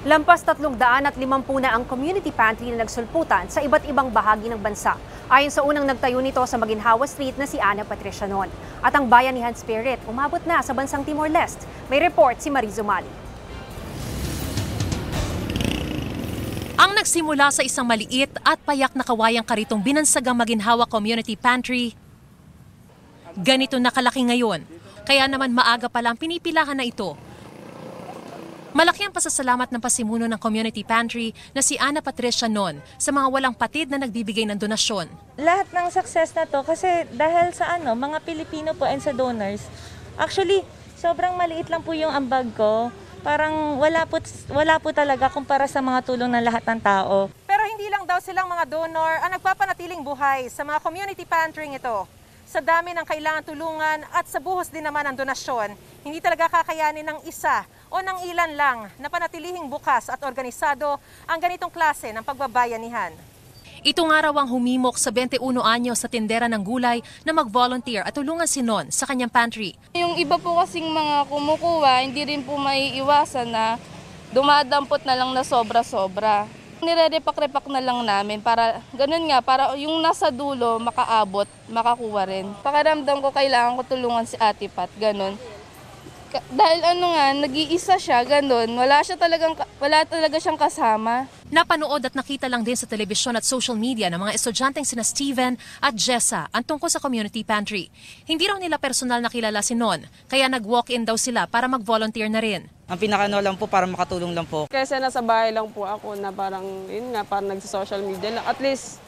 Lampas 350 na ang community pantry na nagsulputan sa iba't ibang bahagi ng bansa. Ayon sa unang nagtayo nito sa Maginhawa Street na si Ana Patricia Non. At ang Bayanihan spirit umabot na sa bansang Timor-Leste. May report si Mariz Umali. Ang nagsimula sa isang maliit at payak na kawayang karitong binansagang Maginhawa Community Pantry, ganito nakalaki ngayon. Kaya naman maaga pa lang pinipilahan na ito. Malaki ang pasasalamat ng pasimuno ng community pantry na si Ana Patricia Non sa mga walang patid na nagbibigay ng donasyon. Lahat ng success na to kasi dahil sa mga Pilipino po and sa donors. Actually, sobrang maliit lang po yung ambag ko. Parang wala po talaga kumpara sa mga tulong ng lahat ng tao. Pero hindi lang daw silang mga donor ang nagpapanatiling buhay sa mga community pantry ito. Sa dami ng kailangan tulungan at sa buhos din naman ng donasyon, hindi talaga kakayanin ng isa o ng ilan lang na panatilihing bukas at organisado ang ganitong klase ng pagbabayanihan. Ito nga raw ang humimok sa 21 anyo sa tindera ng gulay na mag-volunteer at tulungan si Non sa kanyang pantry. Yung iba po kasing mga kumukuha, hindi rin po maiiwasan na dumadampot na lang na sobra-sobra. Nire-repak-repak na lang namin para ganun nga, para yung nasa dulo makaabot, makakuha rin. Pakiramdam ko kailangan ko tulungan si Ate Pat, ganun. Dahil nag-iisa siya, ganun, wala talaga siyang kasama. Napanood at nakita lang din sa telebisyon at social media ng mga estudyanteng sina Steven at Jessa ang tungkol sa community pantry. Hindi raw nila personal na kilala si Non, kaya nag-walk-in daw sila para mag-volunteer na rin. Ang pinakano lang po para makatulong lang po. Kasi nasa bahay lang po ako na parang parang nagsa-social media lang. At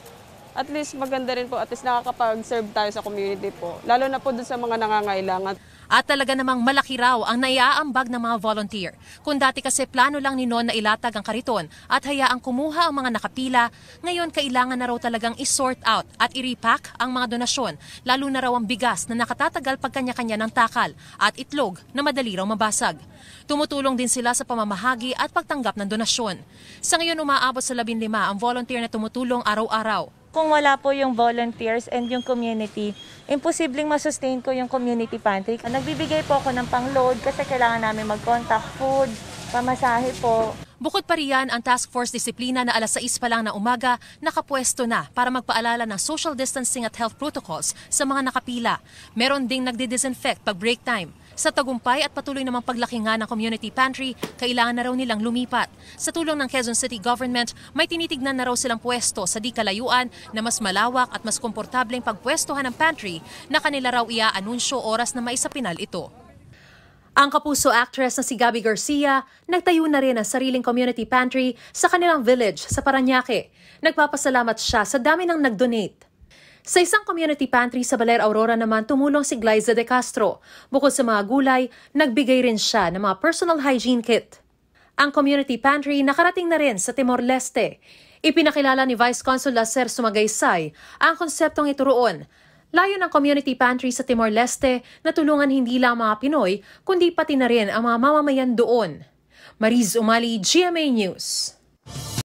least maganda rin po, at least nakakapag-serve tayo sa community po. Lalo na po dun sa mga nangangailangan. At talaga namang malaki raw ang naiaambag ng mga volunteer. Kung dati kasi plano lang ni Non na ilatag ang kariton at hayaang kumuha ang mga nakapila, ngayon kailangan na raw talagang i-sort out at i-repack ang mga donasyon, lalo na raw ang bigas na nakatatagal pagkanya-kanya ng takal at itlog na madali raw mabasag. Tumutulong din sila sa pamamahagi at pagtanggap ng donasyon. Sa ngayon umaabot sa 15 ang volunteer na tumutulong araw-araw. Kung wala po yung volunteers and yung community, imposibleng masustain ko yung community pantry. Nagbibigay po ako ng pang-load kasi kailangan namin mag-contact food, pamasahe po. Bukod pa riyan, ang task force disiplina na alas 6 pa lang na umaga, nakapwesto na para magpaalala ng social distancing at health protocols sa mga nakapila. Meron ding nagdi-disinfect pag break time. Sa tagumpay at patuloy namang paglaki nga ng community pantry, kailangan na raw nilang lumipat. Sa tulong ng Quezon City Government, may tinitignan na raw silang pwesto sa di kalayuan na mas malawak at mas komportableng pagpwestohan ng pantry na kanila raw ia-anunsyo oras na maisapinal ito. Ang kapuso actress na si Gabby Garcia, nagtayo na rin ang sariling community pantry sa kanilang village sa Parañaque. Nagpapasalamat siya sa dami ng nag-donate. Sa isang community pantry sa Baler Aurora naman tumulong si Glyza de Castro. Bukod sa mga gulay, nagbigay rin siya ng mga personal hygiene kit. Ang community pantry nakarating na rin sa Timor-Leste. Ipinakilala ni Vice Consul Lacer Sumagaysay ang konseptong ito roon. Layo ng community pantry sa Timor-Leste na tulungan hindi lang mga Pinoy, kundi pati na rin ang mga mamamayan doon. Mariz Umali, GMA News.